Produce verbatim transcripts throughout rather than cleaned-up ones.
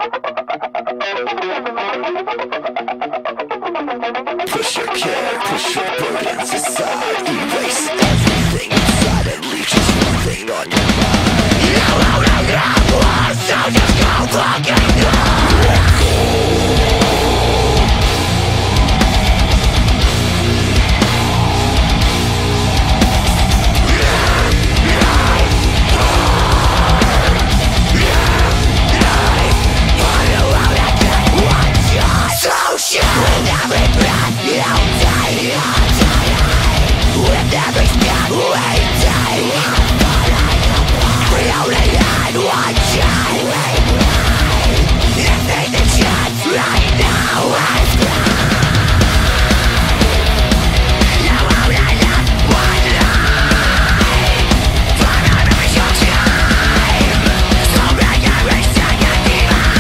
Push your care, push your burdens aside. Erase everything inside and leave just one thing on your mind. You only have one, so just go fucking go. With every breath you die, you die. With every step we die, we only had one shot. You think the chance right now is gone. You only have one life. Forever is your time. So make every second divine.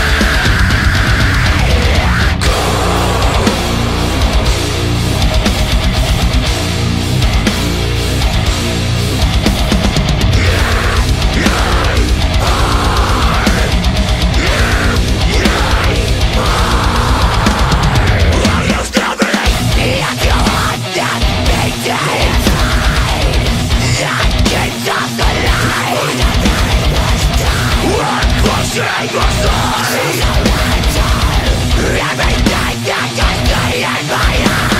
Everything that can stay in my eyes.